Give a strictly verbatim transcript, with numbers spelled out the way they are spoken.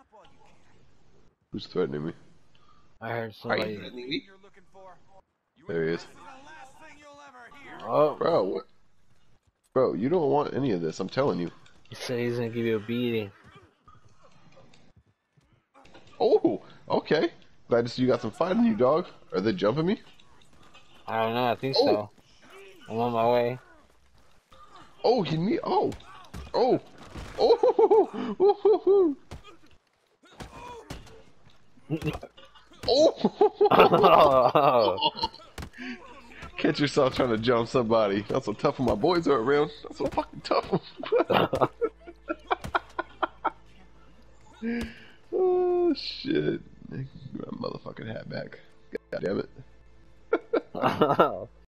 Who's threatening me? I heard Are you somebody. threatening me? There he is. Oh, Bro, what? Bro, you don't want any of this, I'm telling you. he said he's gonna give you a beating. Oh, okay. Glad to see you got some fight in you, dog. Are they jumping me? I don't know. I think Oh. so. I'm on my way. Oh, he me. Oh, oh, oh, oh, oh. Catch yourself trying to jump somebody. That's so tough when my boys are around. That's so fucking tough. Oh shit! Get my motherfucking hat back. God damn it.